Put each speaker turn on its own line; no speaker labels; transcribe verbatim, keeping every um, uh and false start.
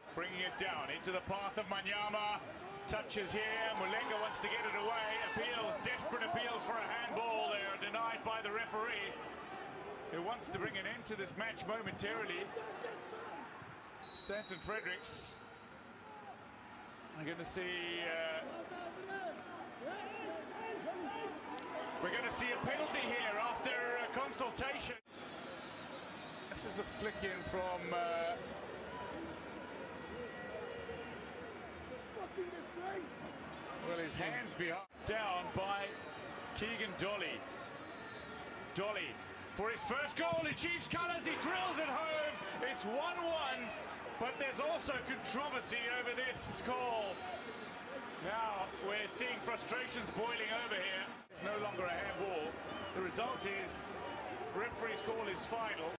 Bringing it down into the path of Manyama. Touches here. Mulenga wants to get it away. Appeals, desperate appeals for a handball. They are denied by the referee, who wants to bring an end to this match momentarily. Stanton Fredericks. I'm going to see. Uh, we're going to see a penalty here after a consultation. This is the flick in from. Uh, well, his hands behind. Down by Keegan Dolly. Dolly for his first goal in Chiefs colours. He drills it home. It's one one. But there's also controversy over this call. Now we're seeing frustrations boiling over here. It's no longer a handball. The result is referee's call is final.